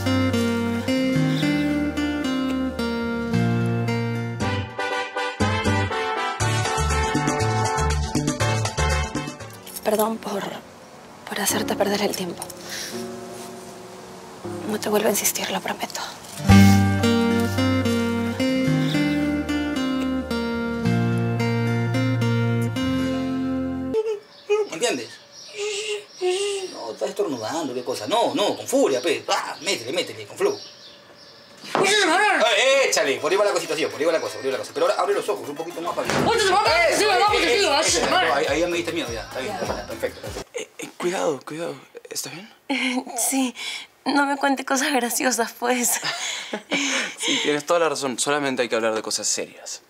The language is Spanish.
Perdón por hacerte perder el tiempo. No te vuelvo a insistir, lo prometo. ¿Entiendes? No, estás estornudando, qué cosa. No, con furia, pe. Ah, métele, con flow. Échale, por ahí va la cositación, por ahí va la cosa. Pero ahora abre los ojos un poquito más para que... Ahí ya me diste miedo, ya. Está bien, perfecto. Cuidado. ¿Está bien? Sí, no me cuente cosas graciosas, pues. Sí, tienes toda la razón. Solamente hay que hablar de cosas serias.